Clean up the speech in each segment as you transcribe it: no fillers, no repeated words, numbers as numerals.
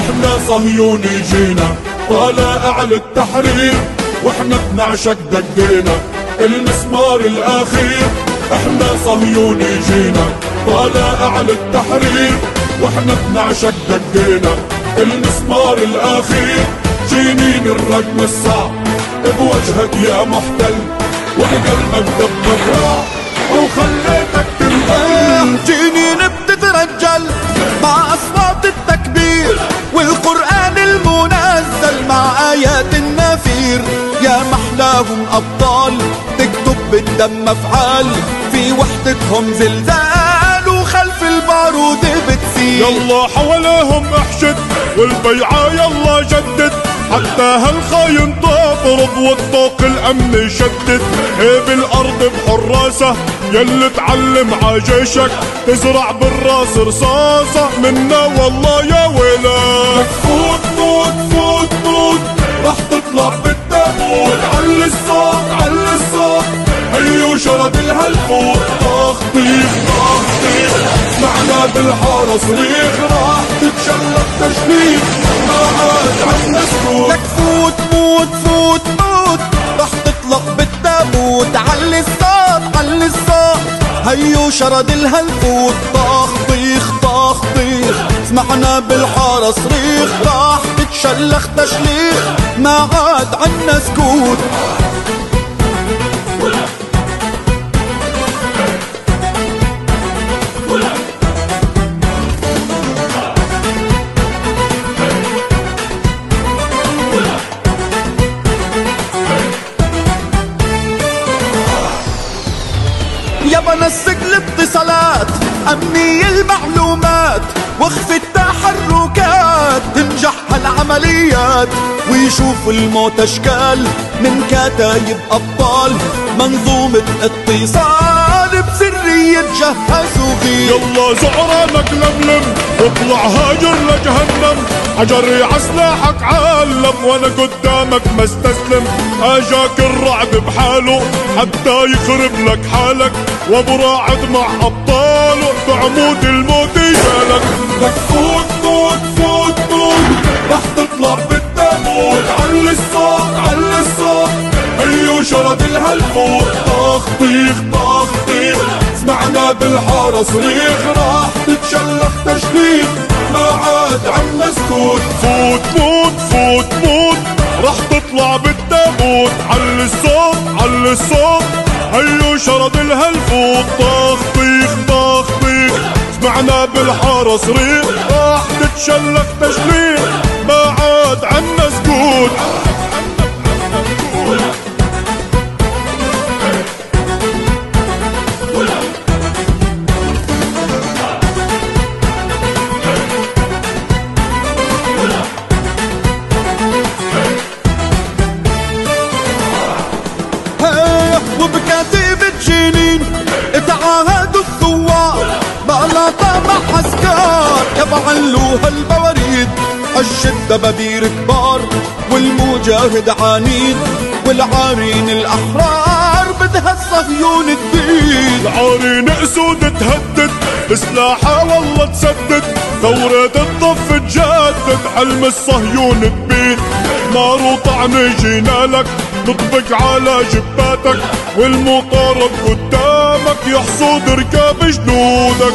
احنا صهيوني جينا طالع للتحرير، واحنا بنعشق دقينا المسمار الاخير. احنا صهيوني جينا طالع للتحرير، واحنا بنعشق دقينا المسمار الاخير. جينين الرقم الصعب بوجهك يا محتل، وقلبك دبك راح وخليتك تنقل. جينين بتترجل مع اصوات التكبير والقرآن المنزل مع آيات النفير. يا محلاهم أبطال تكتب بالدم أفعال، في وحدتهم زلزال وخلف البارود بتسيل. يلا حواليهم احشد والبيعة يلا جدد، حتى هالخاين تضرب والطوق الامن يشدد. هيب الارض بحراسة يلي تعلم عجيشك، تزرع بالراس رصاصة منا والله يا ويلك. فوت فوت فوت فوت رح تطلع بالتابوت، علي الصوت علي الصوت هيو شرد الهالفوت. طخ طيخ طخ طيخ سمعنا بالحارة صريخ، راح تتشلق تشليق ما عاد عنا سكوت. لك فوت فوت فوت فوت رح تطلق بالتابوت، علي الصوت علي الصوت هيو شرد الهالفوت. طخ طيخ طخ طيخ سمعنا بالحارة صريخ، راح تتشلخ تشليخ ما عاد عنا سكوت. يابا نسق الاتصالات أمني المعلومات، واخفي التحركات تنجح هالعمليات. ويشوف الموت أشكال من كتايب أبطال، منظومة اتصال بسرية جهزوا فيه. يلا زعرانك لملم واطلع هاجر لجهنم، حجري عسلاحك عالم وانا قدامك ما استسلم. اجاك الرعب بحاله حتى يخرب لك حالك، وابو راعد مع ابطاله بعمود الموت يجالك. لك فوت فوت فوت فوت رح تطلع بالتابوت، علي الصوت علي الصوت هيو شرد الهالفوت. طخ طيخ طخ طيخ سمعنا بالحارة صريخ، راح تتشلخ تشليخ ما عاد عنا سكوت. فوت فوت فوت فوت رح تطلع بالتابوت، علي الصوت علي الصوت هيو شرد الهالفوت. طخ طيخ طخ طيخ سمعنا بالحارة صريخ، راح تتشلخ تشليخ ما عاد عنا سكوت. وبكتيبة جنين اتعاهدوا الثوار، بقلاطة مع عسكر يبعلوها البواريد. الشدة بدير كبار والمجاهد عنيد، والعارين الأحرار بدها الصهيون تبيد. العارين اسود تهدد بسلاحها والله تسدد، ثورة الطف تجدد حلم الصهيون تبيد. نار وطعن جينا لك نطبق على جباتك، والمطارد قدامك يحصد ركاب جنودك.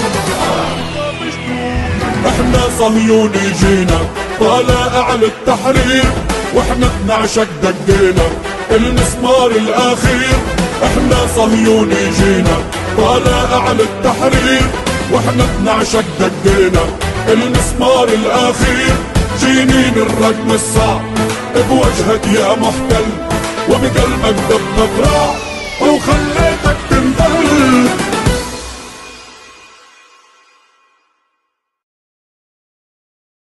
احنا صهيوني جينا طالع للتحرير، واحنا بنعشق دقينا المسمار الاخير. احنا صهيوني جينا طالع للتحرير، واحنا بنعشق دقينا المسمار الاخير. جينين الرقم الصعب بوجهك يا محتل، وبقلبك دبك راح وخليتك تنقل.